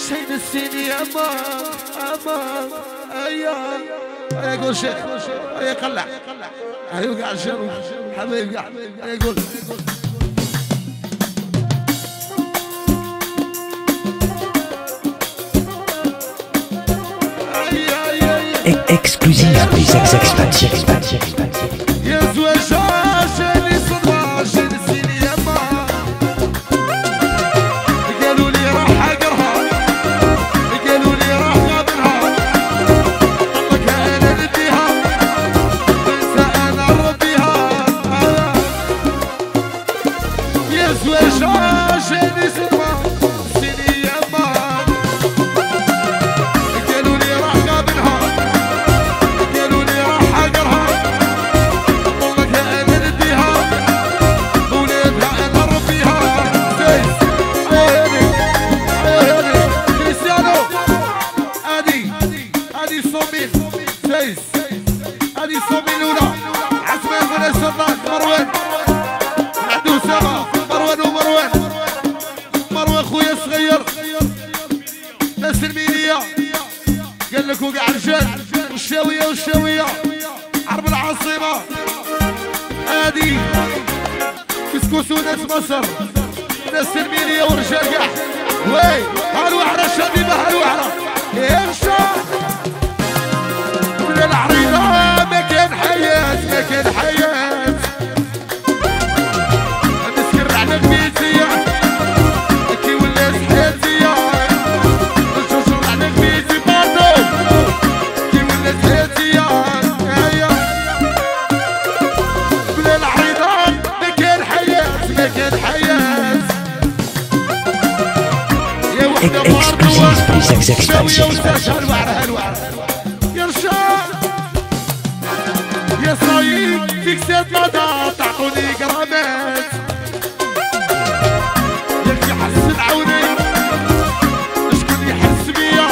شين السيني امان ايا يقول شيخ يقلع يوقع شنو حبيب قاعد يقول Exclusive les Expatriés. يا زواج عاشني صدمة عشان السيني امان قالوا لي راح اقرها قالوا لي راح قابلها طلق انا نديها بنسى انا نربيها يا زواج عاشني صدمة السيني امان قالوا لي راح قابلها قالوا لي راح اقرها طلق انا نديها وليدها انا نربيها سيس كريستيانو ادي صوميل سيس ادي صوميل الاولى عثمان بن السلطان مروان عنده سما مروان خويا الصغير ناس المينية قال لك وقع رجال والشاوية عرب العاصمة ادي كسكس وناس مصر ناس المينية ورجال قاع وي هالوحرة شبيبة هالوحرة يمشى ولا العريضة ما كان حياة نسكر على البيتية كي ولا حياتية نشوشر على البيتي باردو كي ولا حياتية هيا ولا العريضة ما كان حياة يا وحدة Exclusive les Expatriés. هالوعرة يا رشاد يا صايب فيك سيد مدى تعطوني قرامات يا اللي يحس بعوني شكون يحس بيا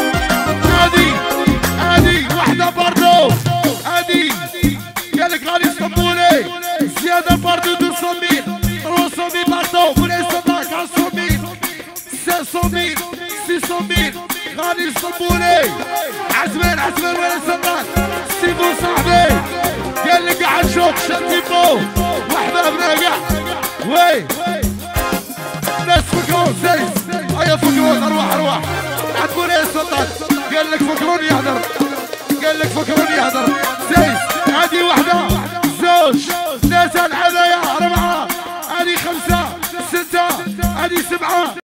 هادي وحدة باردو هادي قالك غالي اسطنبولي زيادة باردو 200,000 300,000 باردو مولاي صداك 100,000 500,000 600,000 غالي اسطنبولي عزمان ولا صداك سيبو صاحبي قال لك قاعد شوط شتيبو واحبابنا قاع وي ناس فكرون سيس هيا فكرون ارواح عتقول ايه السلطان قال لك فكرون يهدر سيس هادي وحده زوج ناس الحذايا 4 هادي 5 6 هادي 7